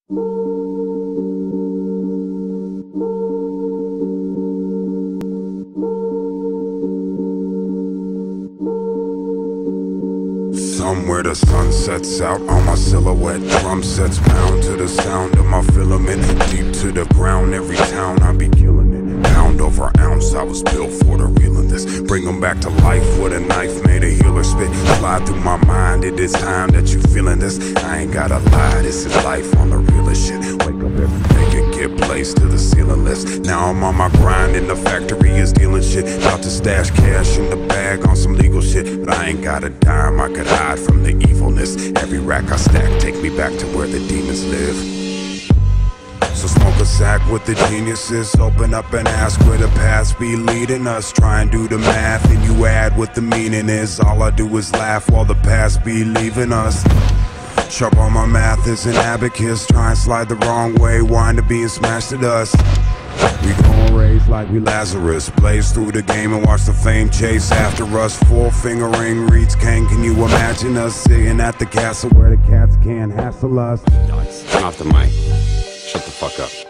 Somewhere the sun sets out on my silhouette, drum sets pound to the sound of my filament. Deep to the ground, every town I be killing it. Pound over ounce, I was built for the real of this. Bring them back to life with a knife, made a healer spit. Fly through my mind, it is time that you feeling this. I ain't gotta lie, this is life on the realest shit. Wake up every day and get placed to the ceiling list. Now I'm on my grind and the factory is dealing shit. About to stash cash in the bag on some legal shit. But I ain't got a dime, I could hide from the evilness. Every rack I stack take me back to where the demons live. So smoke a sack with the geniuses, open up and ask where the past be leading us. Try and do the math and you add what the meaning is. All I do is laugh while the past be leaving us. Sharp on my math is an abacus. Try and slide the wrong way, wind up being smashed to dust. We gon' raise like we Lazarus, blaze through the game and watch the fame chase after us. Four-finger ring reads Kane, can you imagine us sitting at the castle where the cats can't hassle us? Turn off the mic. Shut the fuck up.